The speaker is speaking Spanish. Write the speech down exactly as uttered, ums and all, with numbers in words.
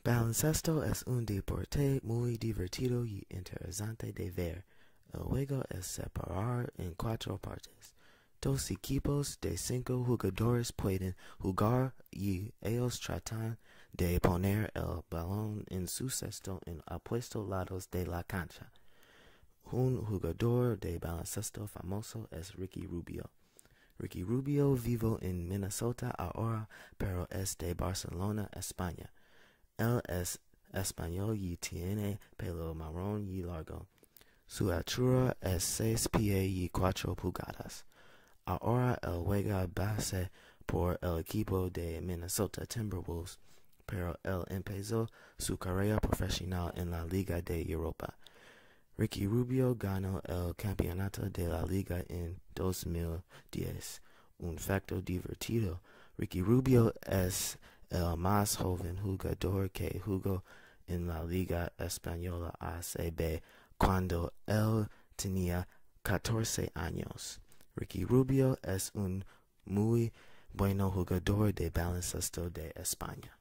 Baloncesto es un deporte muy divertido y interesante de ver. El juego es separado en cuatro partes. Dos equipos de cinco jugadores pueden jugar y ellos tratan de poner el balón en su cesto en opuestos lados de la cancha. Un jugador de baloncesto famoso es Ricky Rubio. Ricky Rubio vive en Minnesota ahora, pero es de Barcelona, España. Él es español y tiene pelo marrón y largo. Su altura es seis pies y cuatro pulgadas. Ahora él juega base por el equipo de Minnesota Timberwolves, pero él empezó su carrera profesional en la Liga de Europa. Ricky Rubio ganó el campeonato de la liga en dos mil diez. Un facto divertido: Ricky Rubio es el más joven jugador que jugó en la Liga Española A C B cuando él tenía catorce años. Ricky Rubio es un muy buen jugador de baloncesto de España.